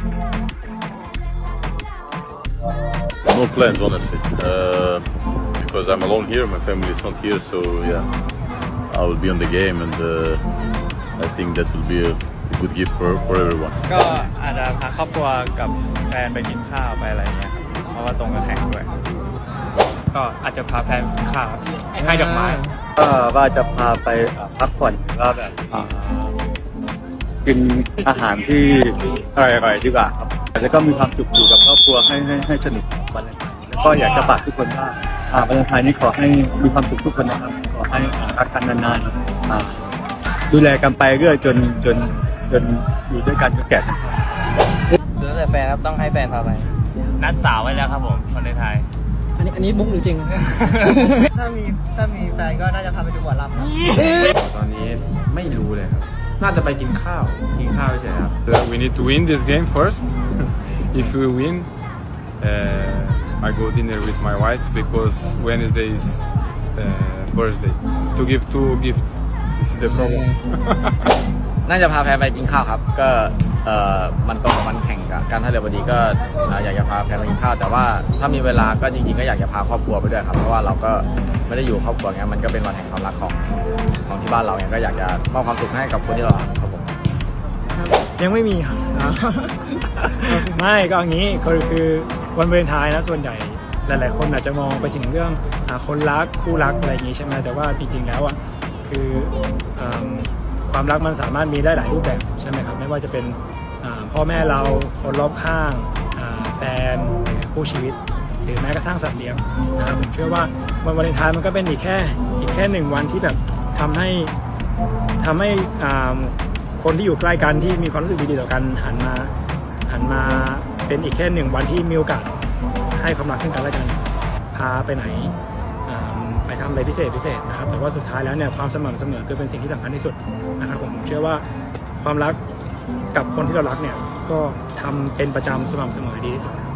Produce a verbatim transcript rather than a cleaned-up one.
No plans, honestly, uh, because I'm alone here. My family is not here, so yeah, I will be on the game, and uh, I think that will be a good gift for for everyone. ก็อาจจะพาครอบครัวกับแฟนไปกินข้าวไปอะไรเงี้ยเพราะว่าตรงกับแข่งด้วยก็อาจจะพาแฟนกินข้าวให้ดอกไม้ก็ว่าจะพาไปพักผ่อนก็แบบกินอาหารที่อร่อยๆดีกว่าครับแล้วก็มีความสุขอยู่กับครอบครัวให้ให้ให้สนุกวันเลยแล้วก็อยากจะฝากทุกคนว่าวันไทยนี้ขอให้มีความสุขทุกคนนะครับขอให้รักกันนานๆดูแลกันไปเรื่อยจนจนจนอยู่ด้วยกันจนแก่ดูแต่แฟนครับต้องให้แฟนพาไปนัดสาวไว้แล้วครับผมคนในไทยอันนี้อันนี้บุ๊กจริงๆถ้ามีถ้ามีแฟนก็น่าจะพาไปดูหมอลำตอนนี้ไม่รู้เลยครับน่าจะไปกินข้าวกินข้าวใช่ครับ We need to win this game first. If we win, uh, I go dinner with my wife because Wednesday is uh, birthday. To give two gifts. This is the problem. น่าจะพาแฟนไปกินข้าวครับก็เอ่อมันตรงกับวันแข่งกับการท่าเรือพอดีก็อยากจะพาแฟนไปกินข้าวแต่ว่าถ้ามีเวลาก็จริงๆก็อยากจะพาครอบครัวไปด้วยครับเพราะว่าเราก็ไม่ได้อยู่ครอบครัวงั้นมันก็เป็นวันแห่งความรักของของที่บ้านเราเนี่ยก็อยากจะมอบความสุขให้กับคนที่เรารักครับผมยังไม่มีครับไม่ก็อย่างนี้คือคือวันวาเลนไทน์นะส่วนใหญ่หลายๆคนอาจจะมองไปถึงเรื่องคนรักคู่รักอะไรอย่างนี้ใช่ไหมแต่ว่าจริงๆแล้วอ่ะคือความรักมันสามารถมีได้หลายรูปแบบใช่ไหมครับไม่ว่าจะเป็นพ่อแม่เราคนรอบข้างแฟนคู่ชีวิตหรือแม้กระทั่งสัตว์เลี้ยงนะครับผมเชื่อว่าวันวาเลนไทน์มันก็เป็นอีกแค่อีกแค่หนึ่งวันที่แบบทำให้ทำให้คนที่อยู่ใกล้กันที่มีความรู้สึกดีๆต่อกันหันมาหันมาเป็นอีกแค่หนึ่งวันที่มีโอกาสให้ความรักซึ่งกันและกันพาไปไหนไปทำอะไรพิเศษพิเศษนะครับแต่ว่าสุดท้ายแล้วเนี่ยความสม่ำเสมอคือเป็นสิ่งที่สำคัญที่สุดนะครับผมเชื่อว่าความรักกับคนที่เรารักเนี่ยก็ทำเป็นประจำสม่ำเสมอดีที่สุด